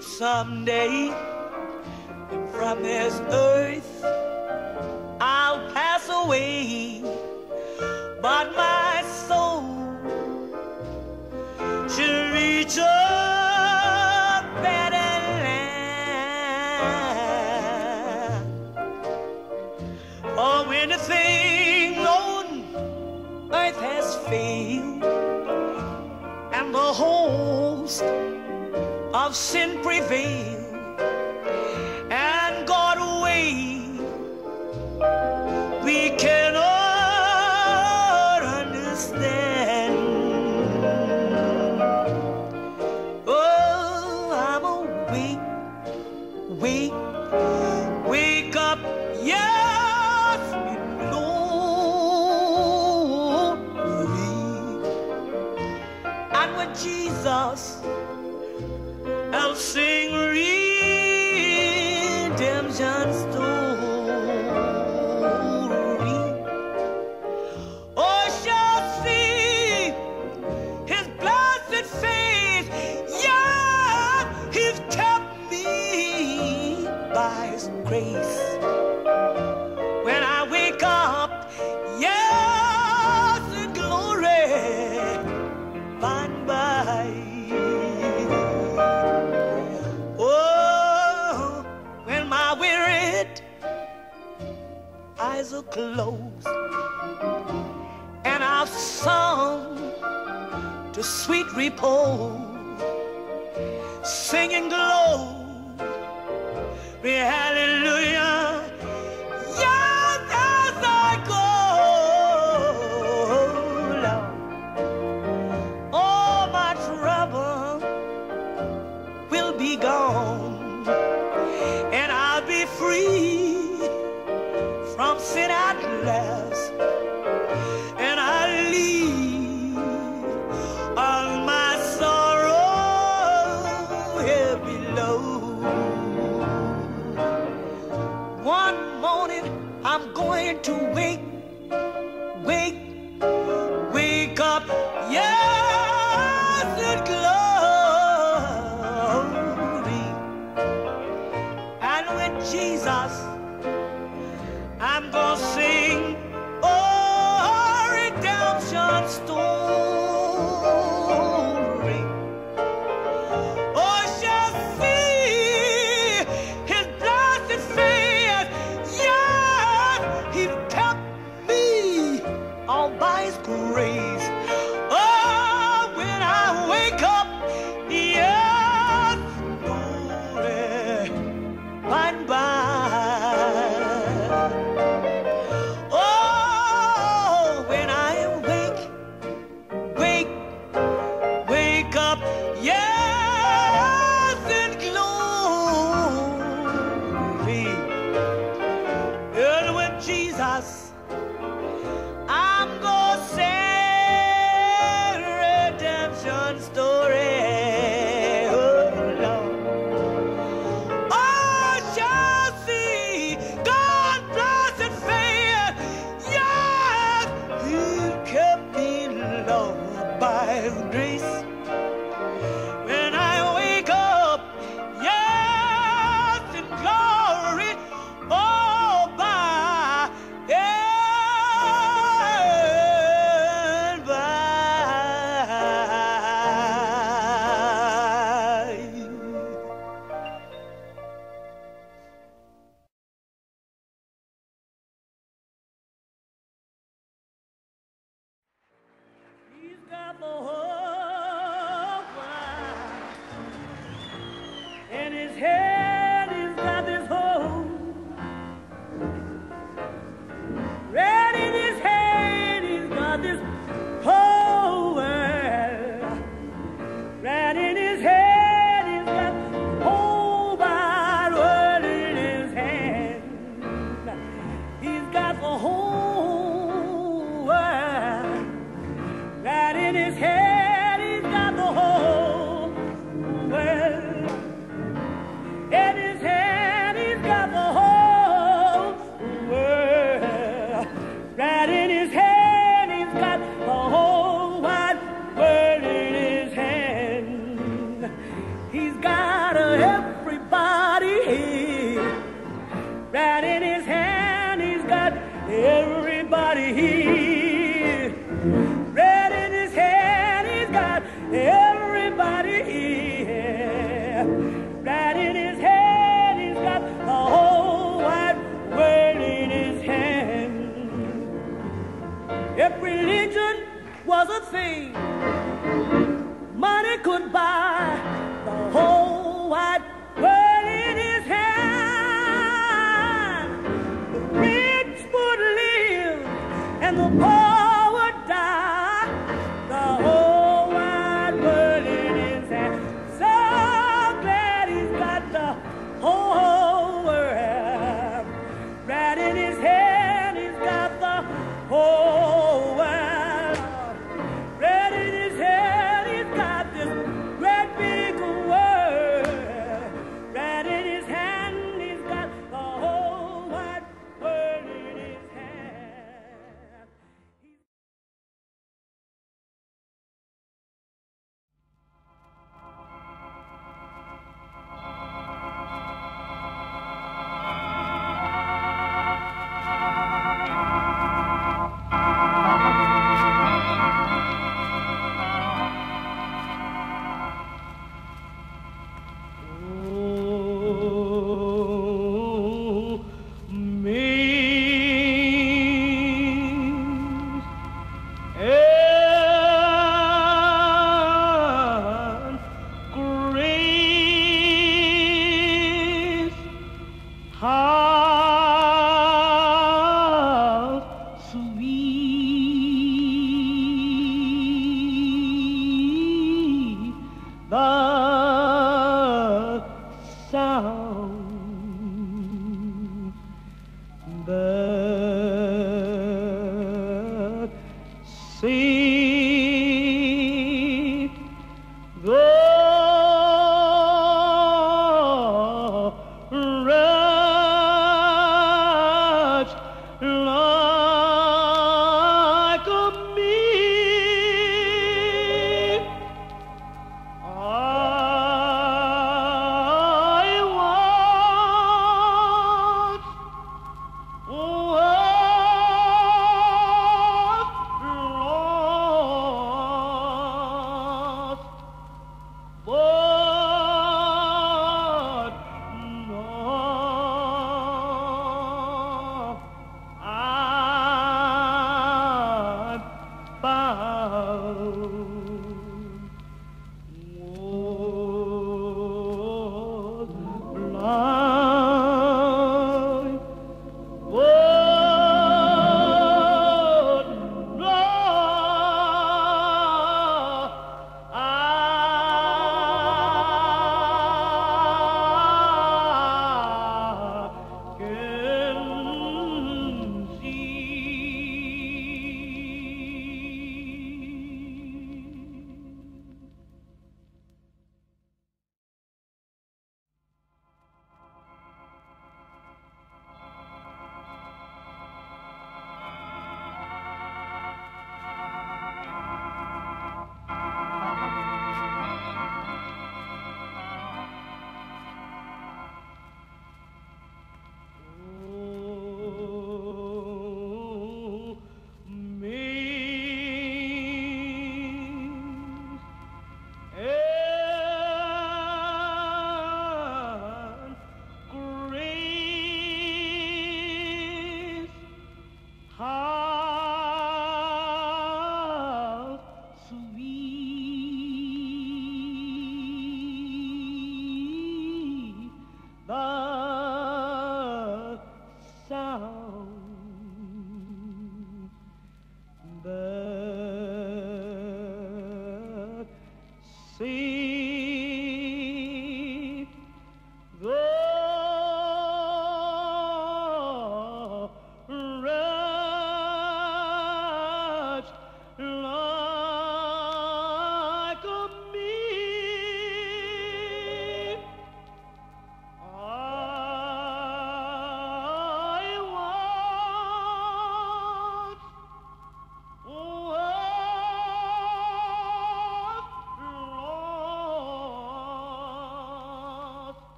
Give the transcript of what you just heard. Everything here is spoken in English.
Someday from this earth I'll pass away, but my soul should reach a better land. Oh, when the thing on earth has failed and the host of sin prevail and God away, we cannot understand. Oh, I'm awake, wake up, yes, glory. And with Jesus I'll sing redemption story. Oh, shall see his blessed face. Yeah, he's kept me by his grace. When I wake up, yes, in glory, by and by. Eyes are closed and I've sung to sweet repose, singing glory, hallelujah. Yes, as I go, Lord, all my trouble will be gone and I'll be free from sin at last, and I leave all my sorrow here below. One morning I'm going to wake up, yes, in glory, and with Jesus I'm gonna sing, oh, redemption story. Oh, shall see his blessed face. Yeah, he's là.